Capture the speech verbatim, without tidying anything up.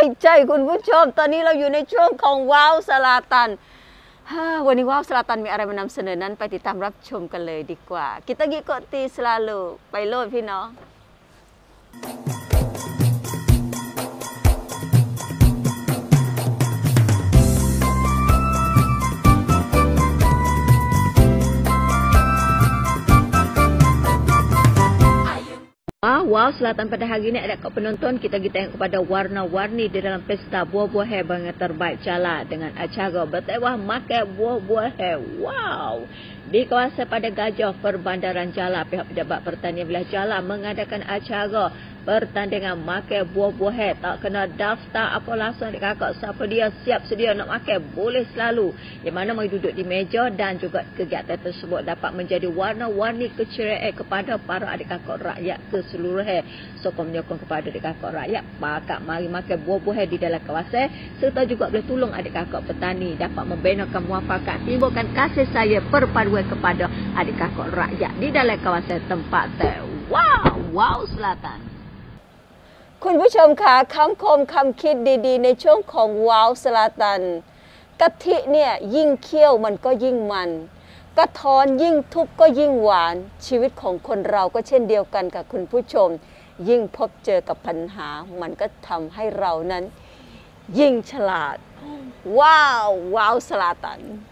ใจคุณผู้ชมตอนนี้เราอยู่ในช่วงของว้าวสลาตันวันนี้ว้าวสลาตันมีอะไรมานำเสนอนั้นไปติดตามรับชมกันเลยดีกว่ากิตากิโกตีสลาลูไปโลดพี่น้องWow, selatan pada hari ini ada penonton kita kita yang kepada warna-warni di dalam pesta buah-buah yang terbaik Chala dengan acara bertewah makan buah-buah. Wow. Di kawasan pada Gajah Perbandaran Chala, pihak pejabat pertanian wilayah Chala mengadakan acara pertandingan makan buah-buah. Tak kena daftar apa langsung adik kakak siapa dia siap sedia nak makan boleh selalu. Yang mana mari duduk di meja dan juga kegiatan tersebut dapat menjadi warna-warni keceriaan kepada para adik kakak rakyat keseluruhan. Sokong menyokong kepada adik kakak rakyat bakal mari makan buah-buah di dalam kawasan serta juga boleh tolong adik kakak petani dapat membinakan muafakat timbulkan kasih sayang perpaduan kepada adik kakak rakyat di dalam kawasan tempat wow wow selatan คุณผู้ชมคะคำคมคำคิดดีๆในช่วงของว้าวสลาตันกะทิเนี่ยยิ่งเคี่ยวมันก็ยิ่งมันกระท้อนยิ่งทุบก็ยิ่งหวานชีวิตของคนเราก็เช่นเดียวกันกับคุณผู้ชมยิ่งพบเจอกับปัญหามันก็ทำให้เรานั้นยิ่งฉลาดว้าวว้าวสลาตัน